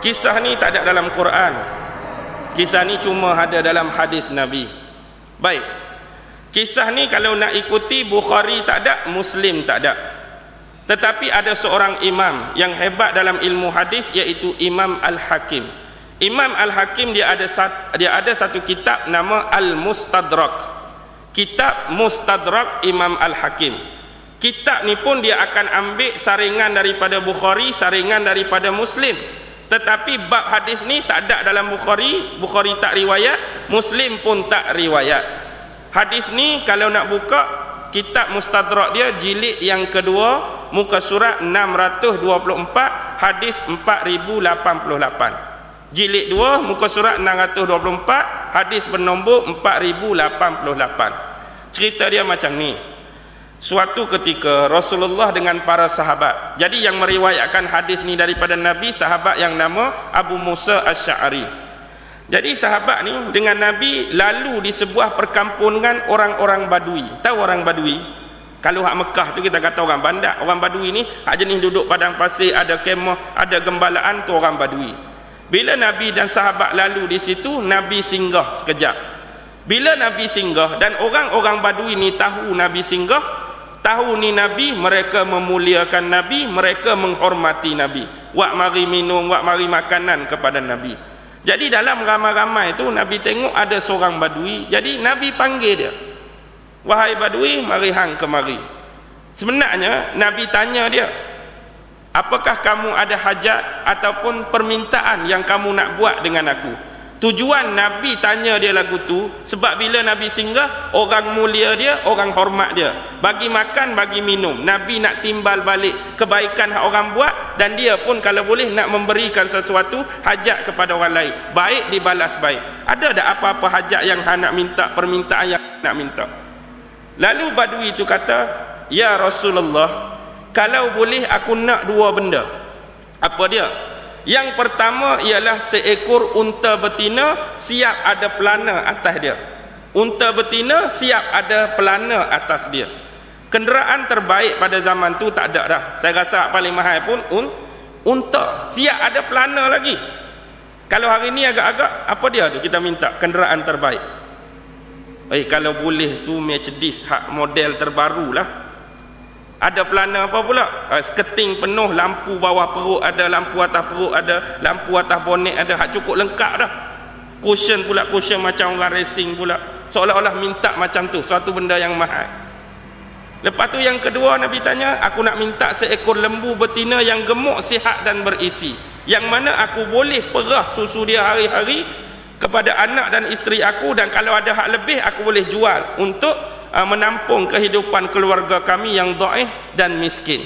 Kisah ni tak ada dalam Quran. Kisah ni cuma ada dalam hadis Nabi. Baik, kisah ni kalau nak ikuti, Bukhari tak ada, Muslim tak ada. Tetapi ada seorang imam yang hebat dalam ilmu hadis, iaitu Imam Al-Hakim. Imam Al-Hakim dia ada satu kitab nama Al-Mustadrak. Kitab Mustadrak Imam Al-Hakim. Kitab ni pun dia akan ambil saringan daripada Bukhari, saringan daripada Muslim. Tetapi bab hadis ni tak ada dalam Bukhari. Bukhari tak riwayat, Muslim pun tak riwayat. Hadis ni kalau nak buka kitab Mustadrak dia, jilid yang kedua, muka surat 624, hadis 4088. Jilid 2, muka surat 624, hadis bernombor 4088. Cerita dia macam ni. Suatu ketika Rasulullah dengan para sahabat. Jadi yang meriwayatkan hadis ni daripada Nabi, sahabat yang nama Abu Musa Asy'ari. Jadi sahabat ni dengan Nabi lalu di sebuah perkampungan orang-orang Badui. Tahu orang Badui? Kalau hak Mekah tu kita kata orang bandar. Orang Badui ni hak jenis duduk padang pasir, ada kemah, ada gembalaan, tu orang Badui. Bila Nabi dan sahabat lalu di situ, Nabi singgah sekejap. Bila Nabi singgah dan orang-orang Badui ni tahu Nabi singgah, tahu ni Nabi, mereka memuliakan Nabi, mereka menghormati Nabi. Wak mari minum, wak mari makanan kepada Nabi. Jadi dalam ramai-ramai tu Nabi tengok ada seorang Badui. Jadi Nabi panggil dia. Wahai Badui, mari hang kemari. Sebenarnya Nabi tanya dia, apakah kamu ada hajat ataupun permintaan yang kamu nak buat dengan aku? Tujuan Nabi tanya dia lagu tu sebab bila Nabi singgah, orang mulia dia, orang hormat dia, bagi makan, bagi minum. Nabi nak timbal balik kebaikan yang orang buat, dan dia pun kalau boleh nak memberikan sesuatu hajat kepada orang lain, baik dibalas baik. Ada tak apa-apa hajat yang nak minta, permintaan yang nak minta? Lalu Badui itu kata, ya Rasulullah, kalau boleh aku nak dua benda. Apa dia? Yang pertama ialah seekor unta betina siap ada pelana atas dia. Unta betina siap ada pelana atas dia. Kenderaan terbaik pada zaman tu tak ada dah. Saya rasa paling mahal pun unta siap ada pelana lagi. Kalau hari ni agak-agak apa dia tu kita minta kenderaan terbaik. Kalau boleh tu Mercedes hak model terbaru lah. Ada pelana apa pula? Sketing penuh, lampu bawah perut ada, lampu atas perut ada, lampu atas bonet ada, hak cukup lengkap dah. Cushion pula, cushion macam orang racing pula. Seolah-olah minta macam tu, suatu benda yang mahal. Lepas tu yang kedua Nabi tanya, aku nak minta seekor lembu betina yang gemuk, sihat dan berisi, yang mana aku boleh perah susu dia hari-hari kepada anak dan isteri aku, dan kalau ada hak lebih aku boleh jual untuk menampung kehidupan keluarga kami yang dhaif dan miskin.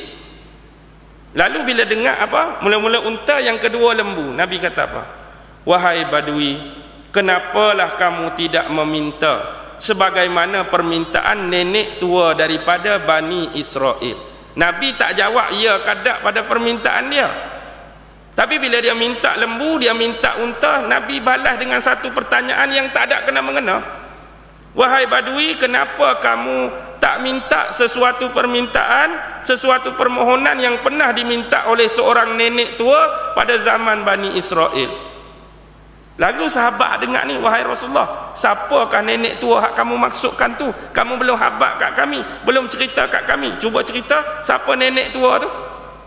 Lalu bila dengar apa? Mula-mula unta, yang kedua lembu. Nabi kata apa? Wahai Badui, kenapalah kamu tidak meminta sebagaimana permintaan nenek tua daripada Bani Israel? Nabi tak jawab ya kadak pada permintaan dia. Tapi bila dia minta lembu, dia minta unta, Nabi balas dengan satu pertanyaan yang tak ada kena-mengena. Wahai Badui, kenapa kamu tak minta sesuatu permintaan, sesuatu permohonan yang pernah diminta oleh seorang nenek tua pada zaman Bani Israel? Lalu sahabat dengar ni, wahai Rasulullah, siapakah nenek tua hak kamu maksudkan tu? Kamu belum habaq kat kami, belum cerita kat kami. Cuba cerita siapa nenek tua tu.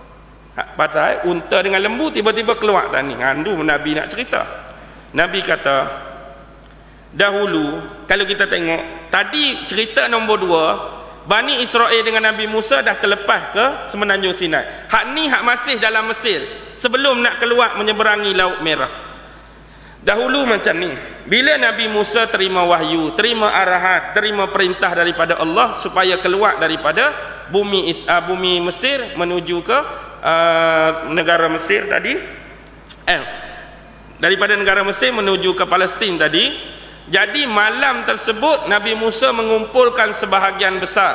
Pasal unta dengan lembu tiba-tiba keluar tadi. Ngandu Nabi nak cerita. Nabi kata, dahulu kalau kita tengok tadi cerita nombor 2, Bani Israel dengan Nabi Musa dah terlepas ke Semenanjung Sinai. Hak ni hak masih dalam Mesir sebelum nak keluar menyeberangi Laut Merah. Dahulu macam ni, bila Nabi Musa terima wahyu, terima arahan, terima perintah daripada Allah supaya keluar daripada bumi Mesir menuju ke negara Mesir tadi, daripada negara Mesir menuju ke Palestin tadi. Jadi malam tersebut Nabi Musa mengumpulkan sebahagian besar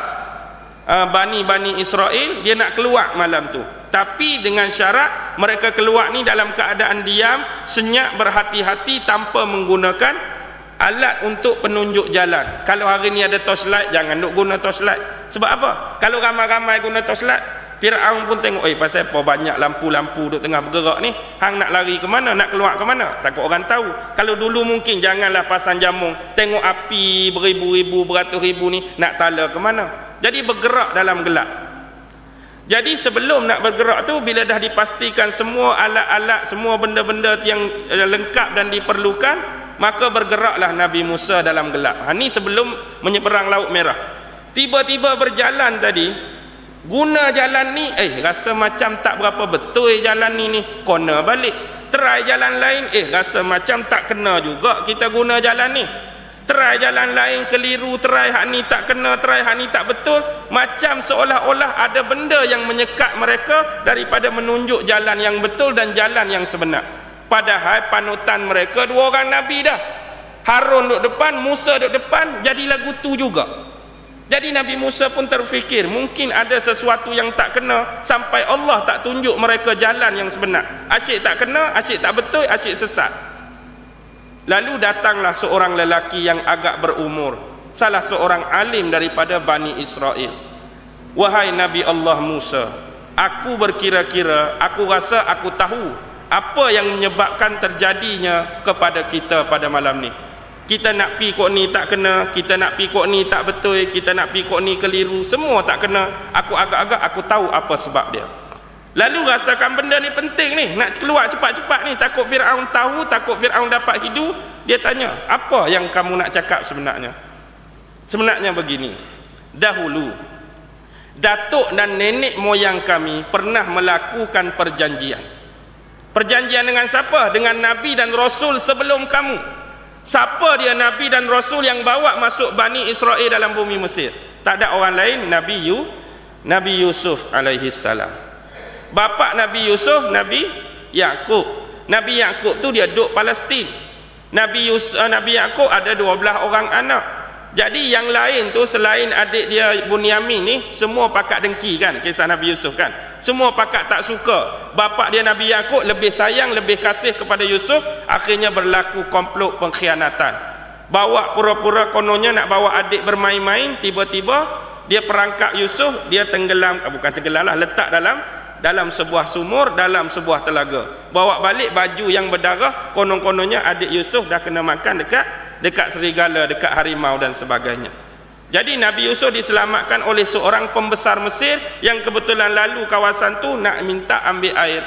Bani Israel, dia nak keluar malam tu. Tapi dengan syarat mereka keluar ni dalam keadaan diam, senyap, berhati-hati, tanpa menggunakan alat untuk penunjuk jalan. Kalau hari ni ada torchlight, jangan duk guna torchlight. Sebab apa? Kalau ramai-ramai guna torchlight, Firaun pun tengok, pasal apa banyak lampu-lampu duk tengah bergerak ni, hang nak lari ke mana, nak keluar ke mana? Takut orang tahu. Kalau dulu mungkin janganlah pasang jamung, tengok api beribu-ribu, beratus ribu ni, nak tala ke mana? Jadi bergerak dalam gelap. Jadi sebelum nak bergerak tu, bila dah dipastikan semua alat-alat, semua benda-benda yang lengkap dan diperlukan, maka bergeraklah Nabi Musa dalam gelap. Ni sebelum menyeberang Laut Merah. Tiba-tiba berjalan tadi, guna jalan ni, rasa macam tak berapa betul jalan ni, kena balik. Try jalan lain, rasa macam tak kena juga kita guna jalan ni. Try jalan lain, keliru, try hak ni tak kena, try hak ni tak betul. Macam seolah-olah ada benda yang menyekat mereka daripada menunjuk jalan yang betul dan jalan yang sebenar. Padahal panutan mereka dua orang Nabi dah. Harun duduk depan, Musa duduk depan, jadi lagu tu juga. Jadi Nabi Musa pun terfikir, mungkin ada sesuatu yang tak kena sampai Allah tak tunjuk mereka jalan yang sebenar. Asyik tak kena, asyik tak betul, asyik sesat. Lalu datanglah seorang lelaki yang agak berumur, salah seorang alim daripada Bani Israel. Wahai Nabi Allah Musa, aku berkira-kira, aku rasa aku tahu apa yang menyebabkan terjadinya kepada kita pada malam ni. Kita nak pi kok ni tak kena, kita nak pi kok ni tak betul, kita nak pi kok ni keliru, semua tak kena. Aku agak-agak aku tahu apa sebab dia. Lalu rasakan benda ni penting ni, nak keluar cepat-cepat ni, takut Firaun tahu, takut Firaun dapat hidu. Dia tanya, apa yang kamu nak cakap sebenarnya? Sebenarnya begini, dahulu datuk dan nenek moyang kami pernah melakukan perjanjian. Perjanjian dengan siapa? Dengan Nabi dan Rasul sebelum kamu. Siapa dia Nabi dan Rasul yang bawa masuk Bani Israel dalam bumi Mesir? Tak ada orang lain, Nabi Yusuf alaihi salam. Bapa Nabi Yusuf, Nabi Yakub. Nabi Yakub tu dia duduk Palestin. Nabi Yakub ada 12 orang anak. Jadi yang lain tu selain adik dia Bunyamin ni, semua pakat dengki kan, kisah Nabi Yusuf kan. Semua pakat tak suka. Bapa dia Nabi Yakub lebih sayang, lebih kasih kepada Yusuf. Akhirnya berlaku komplot pengkhianatan. Bawa pura-pura kononnya nak bawa adik bermain-main, tiba-tiba dia perangkap Yusuf, dia tenggelam, bukan tenggelam lah, letak dalam sebuah sumur, dalam sebuah telaga. Bawa balik baju yang berdarah, konon-kononnya adik Yusuf dah kena makan dekat serigala, dekat harimau dan sebagainya. Jadi Nabi Yusuf diselamatkan oleh seorang pembesar Mesir yang kebetulan lalu kawasan tu nak minta ambil air.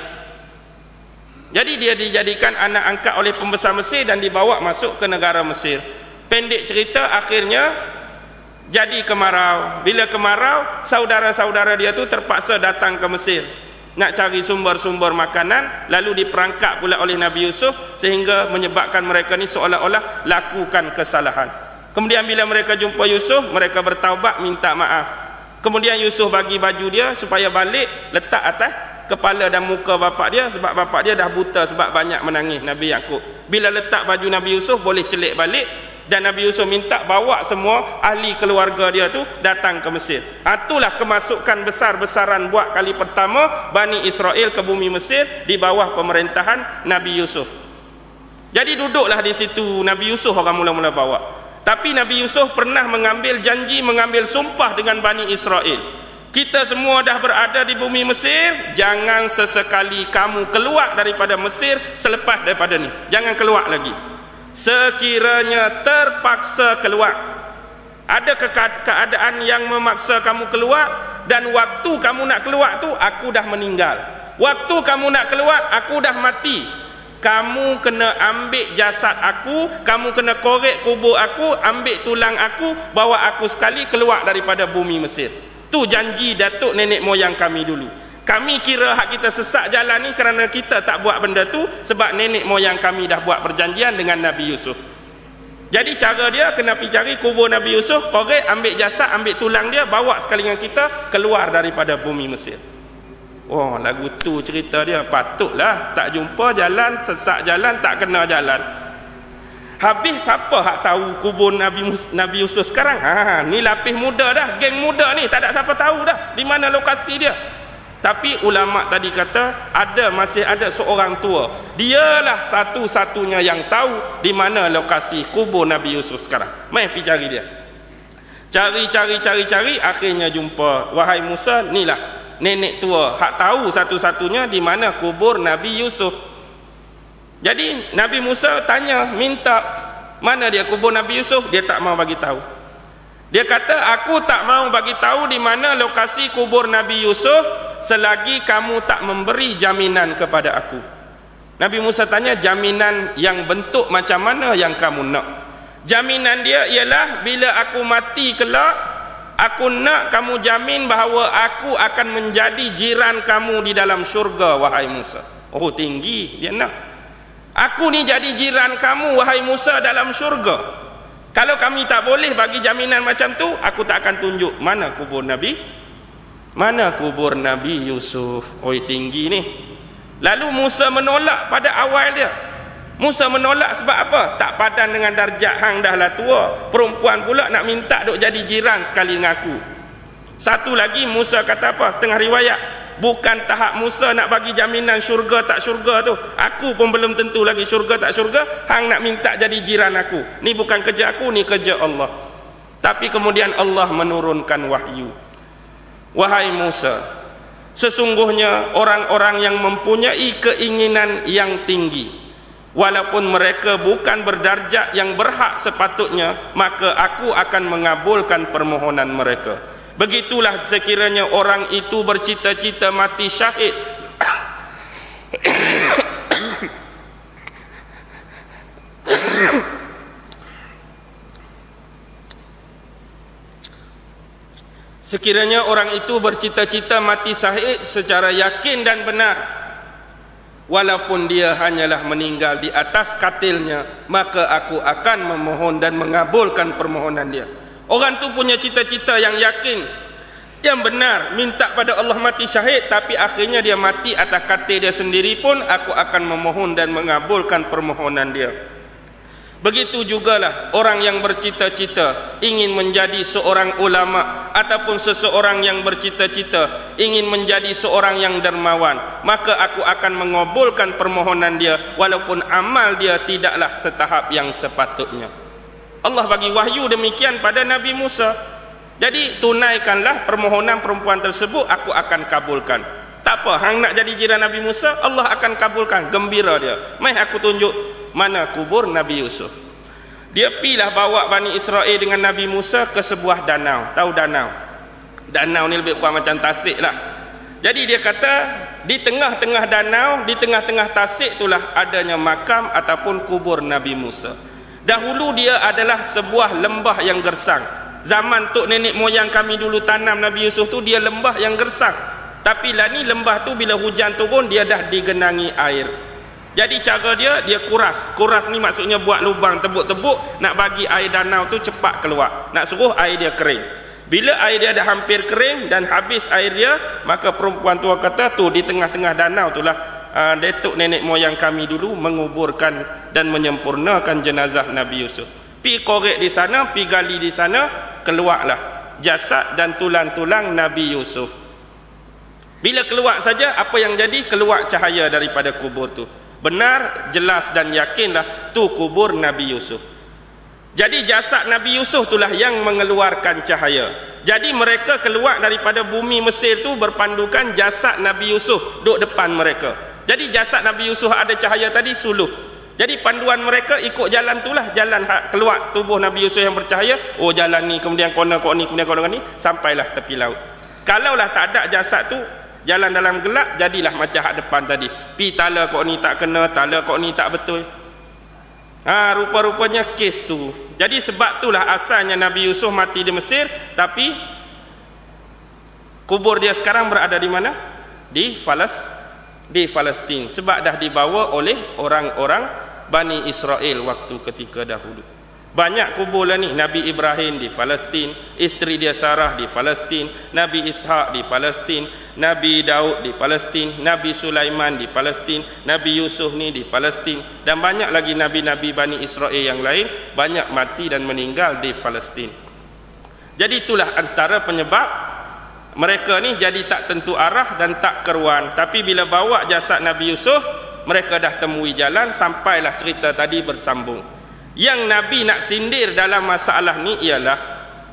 Jadi dia dijadikan anak angkat oleh pembesar Mesir dan dibawa masuk ke negara Mesir. Pendek cerita, akhirnya jadi kemarau. Bila kemarau, saudara-saudara dia tu terpaksa datang ke Mesir nak cari sumber-sumber makanan, lalu diperangkap pula oleh Nabi Yusuf sehingga menyebabkan mereka ni seolah-olah lakukan kesalahan. Kemudian bila mereka jumpa Yusuf, mereka bertaubat minta maaf. Kemudian Yusuf bagi baju dia supaya balik, letak atas kepala dan muka bapak dia, sebab bapak dia dah buta sebab banyak menangis Nabi Yakub. Bila letak baju Nabi Yusuf boleh celik balik, dan Nabi Yusuf minta bawa semua ahli keluarga dia tu datang ke Mesir. Itulah kemasukan besar-besaran buat kali pertama Bani Israel ke bumi Mesir di bawah pemerintahan Nabi Yusuf. Jadi duduklah di situ Nabi Yusuf orang mula-mula bawa. Tapi Nabi Yusuf pernah mengambil janji, mengambil sumpah dengan Bani Israel. Kita semua dah berada di bumi Mesir, jangan sesekali kamu keluar daripada Mesir selepas daripada ni. Jangan keluar lagi. Sekiranya terpaksa keluar, ada keadaan yang memaksa kamu keluar, dan waktu kamu nak keluar tu aku dah meninggal, waktu kamu nak keluar aku dah mati, kamu kena ambil jasad aku, kamu kena korek kubur aku, ambil tulang aku, bawa aku sekali keluar daripada bumi Mesir. Tu janji datuk nenek moyang kami dulu. Kami kira hak kita sesak jalan ni kerana kita tak buat benda tu, sebab nenek moyang kami dah buat perjanjian dengan Nabi Yusuf. Jadi cara dia kena pergi cari kubur Nabi Yusuf, korek, ambil jasad, ambil tulang dia, bawa sekali dengan kita keluar daripada bumi Mesir. Oh, lagu tu cerita dia. Patutlah tak jumpa jalan, sesak jalan, tak kena jalan. Habis siapa hak tahu kubur Nabi Yusuf sekarang? Ni lapis muda dah, geng muda ni, tak ada siapa tahu dah di mana lokasi dia. Tapi ulama tadi kata masih ada seorang tua, dialah satu-satunya yang tahu di mana lokasi kubur Nabi Yusuf sekarang. Mai pergi cari dia. Cari, akhirnya jumpa. Wahai Musa, inilah nenek tua hak tahu satu-satunya di mana kubur Nabi Yusuf. Jadi Nabi Musa tanya, minta mana dia kubur Nabi Yusuf, dia tak mau bagi tahu. Dia kata, aku tak mau bagi tahu di mana lokasi kubur Nabi Yusuf selagi kamu tak memberi jaminan kepada aku. Nabi Musa tanya, jaminan yang bentuk macam mana yang kamu nak? Jaminan dia ialah bila aku mati kelak, aku nak kamu jamin bahawa aku akan menjadi jiran kamu di dalam syurga, wahai Musa. Oh, tinggi dia nak. Aku ni jadi jiran kamu, wahai Musa, dalam syurga. Kalau kami tak boleh bagi jaminan macam tu, aku tak akan tunjuk mana kubur Nabi, mana kubur Nabi Yusuf. Oi, tinggi ni. Lalu Musa menolak pada awal dia. Musa menolak sebab apa? Tak padan dengan darjat hang dah lah tua. Perempuan pula nak minta duk jadi jiran sekali dengan aku. Satu lagi Musa kata apa? Setengah riwayat, bukan tahap Musa nak bagi jaminan syurga tak syurga tu. Aku pun belum tentu lagi syurga tak syurga. Hang nak minta jadi jiran aku. Ni bukan kerja aku, ni kerja Allah. Tapi kemudian Allah menurunkan wahyu. Wahai Musa, sesungguhnya orang-orang yang mempunyai keinginan yang tinggi, walaupun mereka bukan berdarjat yang berhak sepatutnya, maka aku akan mengabulkan permohonan mereka. Begitulah sekiranya orang itu bercita-cita mati syahid sekiranya orang itu bercita-cita mati syahid secara yakin dan benar, walaupun dia hanyalah meninggal di atas katilnya, maka aku akan memohon dan mengabulkan permohonan dia. Orang tu punya cita-cita yang yakin, yang benar, minta pada Allah mati syahid, tapi akhirnya dia mati atas katil dia sendiri pun, aku akan memohon dan mengabulkan permohonan dia. Begitu jugalah orang yang bercita-cita ingin menjadi seorang ulama ataupun seseorang yang bercita-cita ingin menjadi seorang yang dermawan, maka aku akan mengabulkan permohonan dia walaupun amal dia tidaklah setahap yang sepatutnya. Allah bagi wahyu demikian pada Nabi Musa. Jadi tunaikanlah permohonan perempuan tersebut, aku akan kabulkan. Tak apa, hang nak jadi jiran Nabi Musa, Allah akan kabulkan. Gembira dia. Mai aku tunjuk mana kubur Nabi Yusuf. Dia pilah bawa Bani Israel dengan Nabi Musa ke sebuah danau. Tahu danau? Danau ni lebih kurang macam tasik lah. Jadi dia kata di tengah-tengah danau, di tengah-tengah tasik itulah adanya makam ataupun kubur Nabi Musa. Dahulu dia adalah sebuah lembah yang gersang. Zaman tok nenek moyang kami dulu tanam Nabi Yusuf tu, dia lembah yang gersang. Tapi lah ni lembah tu bila hujan turun dia dah digenangi air. Jadi cara dia kuras. Kuras ni maksudnya buat lubang tebuk-tebuk nak bagi air danau tu cepat keluar. Nak suruh air dia kering. Bila air dia dah hampir kering dan habis air dia, maka perempuan tua kata tu di tengah-tengah danau tu lah datuk nenek moyang kami dulu menguburkan dan menyempurnakan jenazah Nabi Yusuf. Pi korek di sana, pi gali di sana, keluarlah jasad dan tulang-tulang Nabi Yusuf. Bila keluar saja, apa yang jadi? Keluar cahaya daripada kubur tu. Benar, jelas dan yakinlah tu kubur Nabi Yusuf. Jadi jasad Nabi Yusuf itulah yang mengeluarkan cahaya. Jadi mereka keluar daripada bumi Mesir tu berpandukan jasad Nabi Yusuf duduk depan mereka. Jadi jasad Nabi Yusuf ada cahaya tadi suluh. Jadi panduan mereka ikut jalan itulah, jalan keluar tubuh Nabi Yusuf yang bercahaya. Oh, jalan ni, kemudian corner ni, kemudian corner ni, sampailah tepi laut. Kalaulah tak ada jasad tu, jalan dalam gelap, jadilah macam hak depan tadi. Pi tala kok ni tak kena, tala kok ni tak betul. Rupa-rupanya kes tu. Jadi sebab itulah asalnya Nabi Yusuf mati di Mesir, tapi kubur dia sekarang berada di mana? Di Palestin. Sebab dah dibawa oleh orang-orang Bani Israel waktu ketika dahulu. Banyak kubur lah ni. Nabi Ibrahim di Palestin, isteri dia Sarah di Palestin, Nabi Ishak di Palestin, Nabi Daud di Palestin, Nabi Sulaiman di Palestin, Nabi Yusuf ni di Palestin, dan banyak lagi nabi-nabi Bani Israel yang lain banyak mati dan meninggal di Palestin. Jadi itulah antara penyebab mereka ni jadi tak tentu arah dan tak keruan. Tapi bila bawa jasad Nabi Yusuf, mereka dah temui jalan, sampailah cerita tadi bersambung. Yang Nabi nak sindir dalam masalah ni ialah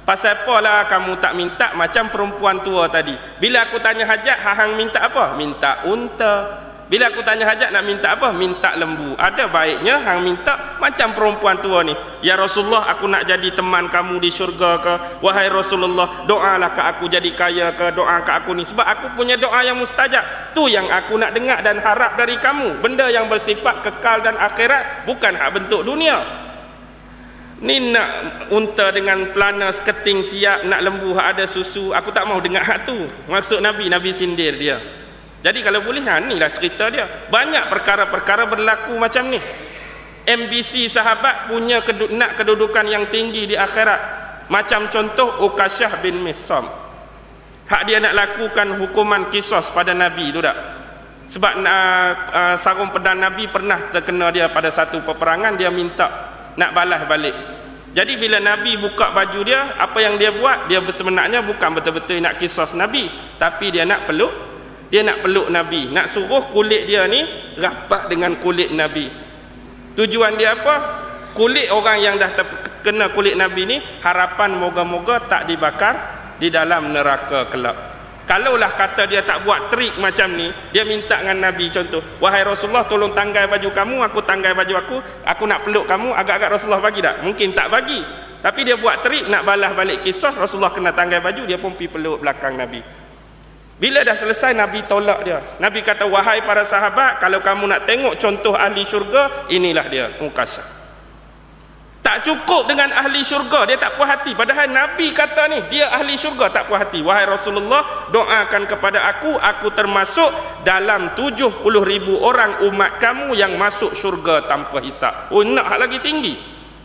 Pasal apalah kamu tak minta macam perempuan tua tadi. Bila aku tanya hajat, hang minta apa? Minta unta. Bila aku tanya hajat nak minta apa? Minta lembu. Ada baiknya hang minta macam perempuan tua ni. Ya Rasulullah, aku nak jadi teman kamu di syurga ke? Wahai Rasulullah, doalah ke aku jadi kaya ke? Doa ke aku ni. Sebab aku punya doa yang mustajab. Tu yang aku nak dengar dan harap dari kamu. Benda yang bersifat kekal dan akhirat, bukan hak bentuk dunia. Ni nak unta dengan pelana seketing siap, nak lembu ada susu, aku tak mau dengar hak tu. Maksud Nabi sindir dia. Jadi kalau boleh, inilah cerita dia. Banyak perkara-perkara berlaku macam ni. MBC sahabat punya nak kedudukan yang tinggi di akhirat. Macam contoh Ukasyah bin Mihsan. Hak dia nak lakukan hukuman kisos pada Nabi tu tak? Sebab sarung pedang Nabi pernah terkena dia pada satu peperangan, dia minta nak balas balik. Jadi bila Nabi buka baju dia, apa yang dia buat? Dia sebenarnya bukan betul-betul nak kisos Nabi, tapi dia nak peluk. Dia nak peluk Nabi, nak suruh kulit dia ni rapat dengan kulit Nabi. Tujuan dia apa? Kulit orang yang dah terkena kulit Nabi ni, harapan moga-moga tak dibakar di dalam neraka kelak. Kalaulah kata dia tak buat trik macam ni, dia minta dengan Nabi contoh, wahai Rasulullah, tolong tanggai baju kamu, aku tanggai baju aku nak peluk kamu, agak-agak Rasulullah bagi tak? Mungkin tak bagi. Tapi dia buat trik nak balas balik kisah, Rasulullah kena tanggai baju, dia pun pergi peluk belakang Nabi. Bila dah selesai, Nabi tolak dia. Nabi kata, wahai para sahabat, kalau kamu nak tengok contoh ahli syurga, inilah dia, Ukasyah. Tak cukup dengan ahli syurga, dia tak puas hati. Padahal Nabi kata ni, dia ahli syurga, tak puas hati. Wahai Rasulullah, doakan kepada aku termasuk dalam 70,000 orang umat kamu yang masuk syurga tanpa hisab. Oh, nak hak lagi tinggi.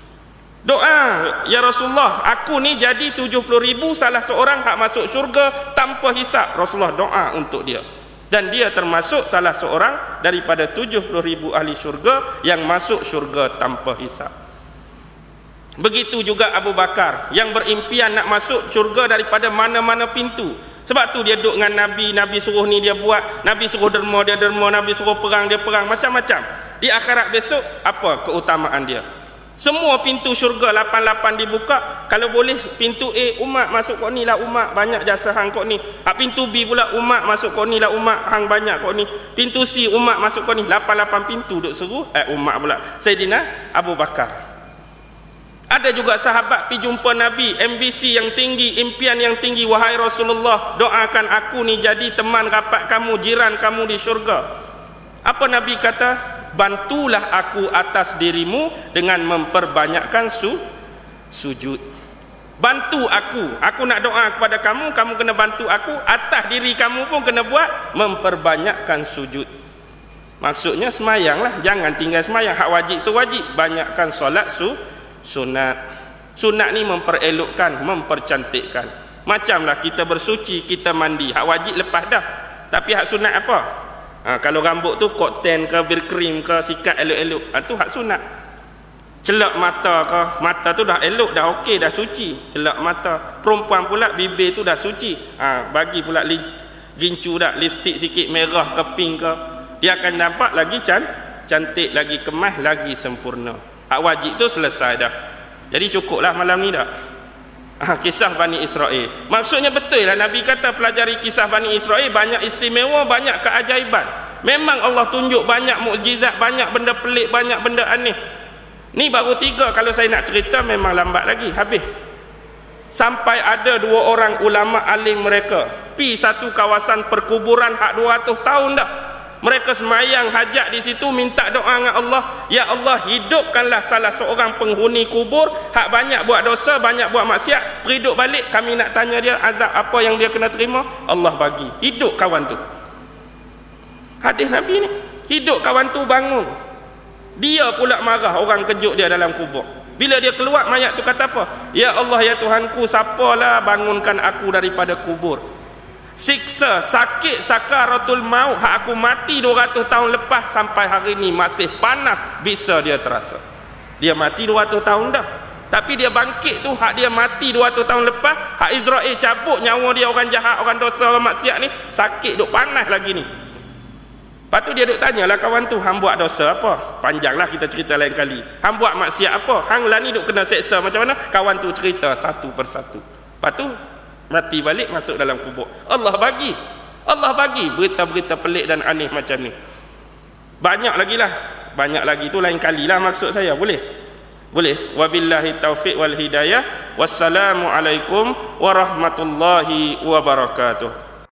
Doa, ya Rasulullah, aku ni jadi 70,000 salah seorang hak masuk syurga tanpa hisab. Rasulullah doa untuk dia. Dan dia termasuk salah seorang daripada 70,000 ahli syurga yang masuk syurga tanpa hisab. Begitu juga Abu Bakar yang berimpian nak masuk syurga daripada mana-mana pintu. Sebab tu dia duduk dengan Nabi, Nabi suruh ni dia buat, Nabi suruh derma dia derma, Nabi suruh perang dia perang, macam-macam. Di akhirat besok, apa keutamaan dia? Semua pintu syurga 88 dibuka. Kalau boleh pintu A, umat masuk kau ni lah umat, banyak jasa hang kau ni. Pintu B pula, umat masuk kau ni lah umat, hang banyak kau ni. Pintu C, umat masuk kau ni. 88 pintu duk seru, umat pula. Sayyidina Abu Bakar. Ada juga sahabat pergi jumpa Nabi, ambisi yang tinggi, impian yang tinggi. Wahai Rasulullah, doakan aku ni jadi teman rapat kamu, jiran kamu di syurga. Apa Nabi kata? Bantulah aku atas dirimu dengan memperbanyakkan sujud. Bantu aku nak doa kepada kamu, kamu kena bantu aku. Atas diri kamu pun kena buat, memperbanyakkan sujud. Maksudnya semayanglah, jangan tinggal semayang. Hak wajib tu wajib, banyakkan solat sunat. Sunat ni memperelokkan, mempercantikkan. Macamlah kita bersuci, kita mandi, hak wajib lepas dah. Tapi hak sunat apa? Kalau rambut tu kokten ke, bir krim ke, sikat elok-elok, tu hak sunat. Celak mata ke, mata tu dah elok, dah okey, dah suci. Celak mata. Perempuan pula bibir tu dah suci. Bagi pula gincu dah, lipstick sikit merah ke pink ke, dia akan nampak lagi cantik, lagi kemas, lagi sempurna. Hak wajib tu selesai dah. Jadi cukuplah malam ni dah. Kisah Bani Israel. Maksudnya betul lah Nabi kata pelajari kisah Bani Israel, banyak istimewa, banyak keajaiban. Memang Allah tunjuk banyak mukjizat, banyak benda pelik, banyak benda aneh. Ni baru 3, kalau saya nak cerita memang lambat lagi, habis. Sampai ada 2 orang ulama alim mereka pi satu kawasan perkuburan hak 200 tahun dah. Mereka semayang hajat di situ, minta doa dengan Allah. Ya Allah, hidupkanlah salah seorang penghuni kubur, hak banyak buat dosa, banyak buat maksiat, hidup balik, kami nak tanya dia azab apa yang dia kena terima. Allah bagi hidup kawan tu. Hadis Nabi ni, hidup kawan tu, bangun. Dia pula marah orang kejut dia dalam kubur. Bila dia keluar, mayat tu kata apa? Ya Allah, ya Tuhanku, siapalah bangunkan aku daripada kubur. Siksa, sakit, sakaratul maut, hak aku mati 200 tahun lepas, sampai hari ni masih panas bisa dia terasa. Dia mati 200 tahun dah, tapi dia bangkit tu, hak dia mati 200 tahun lepas, hak Israel cabut nyawa dia, orang jahat, orang dosa, orang maksiat ni, sakit duk panas lagi ni. Lepas tu dia duk tanyalah kawan tu, hang buat dosa apa? Panjanglah kita cerita lain kali. Hang buat maksiat apa? Hang lah ni duk kena seksa macam mana? Kawan tu cerita satu persatu. Lepas tu mati balik masuk dalam kubur. Allah bagi berita-berita pelik dan aneh macam ni. Banyak lagi lah. Banyak lagi tu lain kali lah maksud saya. Boleh? Wabillahi taufiq wal hidayah. Wassalamualaikum warahmatullahi wabarakatuh.